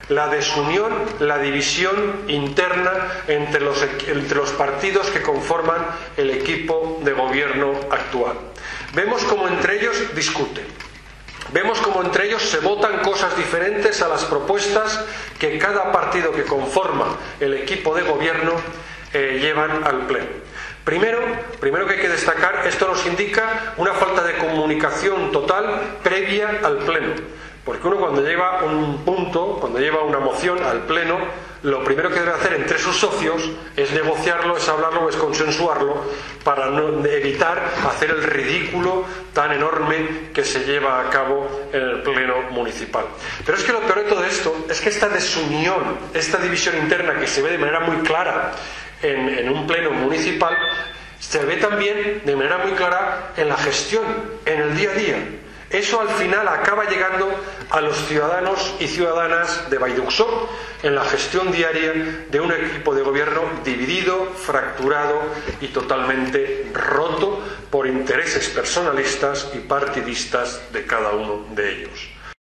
la desunión, la división interna entre los partidos que conforman el equipo de gobierno actual. Vemos cómo entre ellos discuten. Vemos cómo entre ellos se votan cosas diferentes a las propuestas que cada partido que conforma el equipo de gobierno llevan al Pleno. Primero que hay que destacar, esto nos indica una falta de comunicación total previa al Pleno. Porque uno cuando lleva un punto, cuando lleva una moción al Pleno, lo primero que debe hacer entre sus socios es negociarlo, es hablarlo, es consensuarlo, para evitar hacer el ridículo tan enorme que se lleva a cabo en el Pleno municipal. Pero es que lo peor de todo esto es que esta desunión, esta división interna que se ve de manera muy clara en un Pleno municipal, se ve también de manera muy clara en la gestión, en el día a día. Eso al final acaba llegando a los ciudadanos y ciudadanas de Vall-d'Uxó en la gestión diaria de un equipo de gobierno dividido, fracturado y totalmente roto por intereses personalistas y partidistas de cada uno de ellos.